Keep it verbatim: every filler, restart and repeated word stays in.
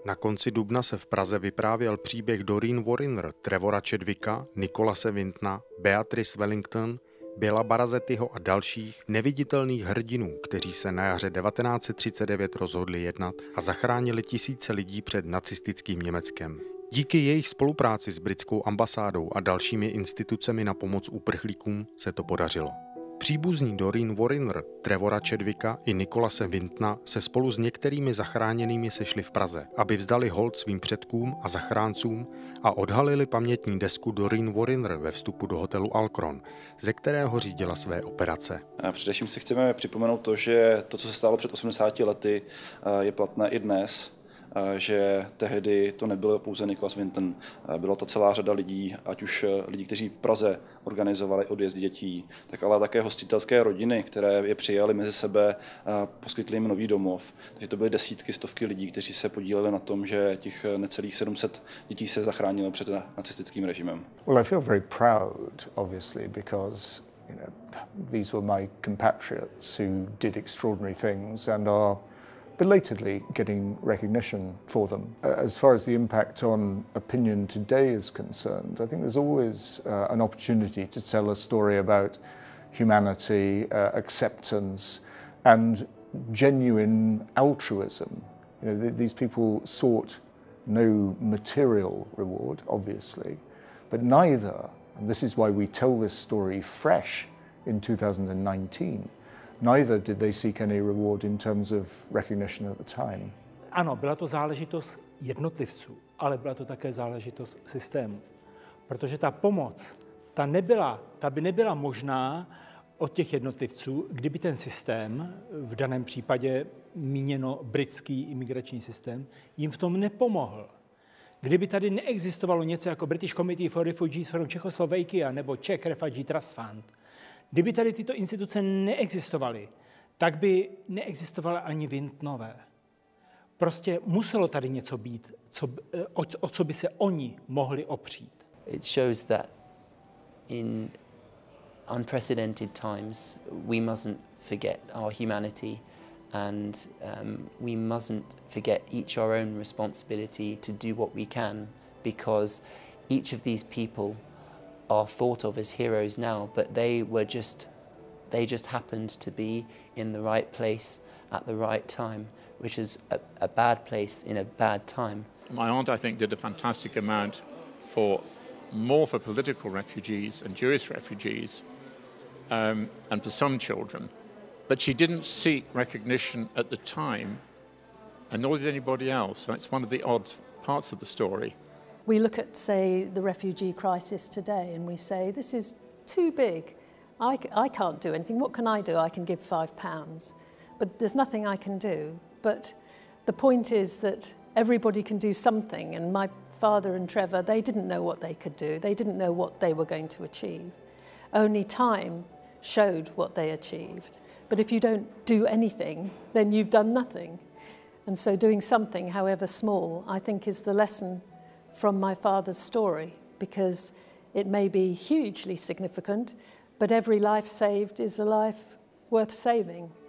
Na konci dubna se v Praze vyprávěl příběh Doreen Warriner, Trevora Chadwicka, Nicholase Wintona, Beatrice Wellington, Billa Barazettiho a dalších neviditelných hrdinů, kteří se na jaře devatenáct set třicet devět rozhodli jednat a zachránili tisíce lidí před nacistickým Německem. Díky jejich spolupráci s britskou ambasádou a dalšími institucemi na pomoc uprchlíkům se to podařilo. Příbuzní Doreen Warriner, Trevora Chadwicka i Nicholase Wintona se spolu s některými zachráněnými sešli v Praze, aby vzdali hold svým předkům a zachráncům a odhalili pamětní desku Doreen Warriner ve vstupu do hotelu Alcron, ze kterého řídila své operace. A především si chceme připomenout to, že to, co se stalo před osmdesáti lety, je platné i dnes. Že tehdy to nebylo pouze Nicholas Winton, byla to celá řada lidí, ať už lidí, kteří v Praze organizovali odjezd dětí, tak ale také hostitelské rodiny, které je přijali mezi sebe, poskytli jim nový domov. Takže to byly desítky, stovky lidí, kteří se podíleli na tom, že těch necelých sedm set dětí se zachránilo před nacistickým režimem. Well, I feel very proud, obviously, because you know, these were my compatriots who did extraordinary things and are belatedly getting recognition for them. As far as the impact on opinion today is concerned, I think there's always uh, an opportunity to tell a story about humanity, uh, acceptance, and genuine altruism. You know, th these people sought no material reward, obviously, but neither, and this is why we tell this story fresh in two thousand nineteen, neither did they seek any reward in terms of recognition at the time. Ano, byla to záležitost jednotlivců, ale byla to také záležitost systému. Protože ta pomoc, ta, nebyla, ta by nebyla možná od těch jednotlivců, kdyby ten systém, v daném případě míněno britský imigrační systém, jim v tom nepomohl. Kdyby tady neexistovalo něco jako British Committee for Refugees from Czechoslovakia nebo Czech Refugee Trust Fund, kdyby tady tyto instituce neexistovaly, tak by neexistovaly ani Wintonové. Prostě muselo tady něco být, co, o, o co by se oni mohli opřít. It shows that in unprecedented times we mustn't forget our humanity and um, we mustn't forget each our own responsibility to do what we can, because each of these people are thought of as heroes now, but they were just, they just happened to be in the right place at the right time, which is a, a bad place in a bad time. My aunt, I think, did a fantastic amount for, more for political refugees and Jewish refugees um, and for some children, but she didn't seek recognition at the time, and nor did anybody else. That's one of the odd parts of the story. We look at, say, the refugee crisis today and we say, this is too big. I, I can't do anything. What can I do? I can give five pounds. But there's nothing I can do. But the point is that everybody can do something. And my father and Trevor, they didn't know what they could do. They didn't know what they were going to achieve. Only time showed what they achieved. But if you don't do anything, then you've done nothing. And so doing something, however small, I think is the lesson from my father's story, because it may be hugely significant, but every life saved is a life worth saving.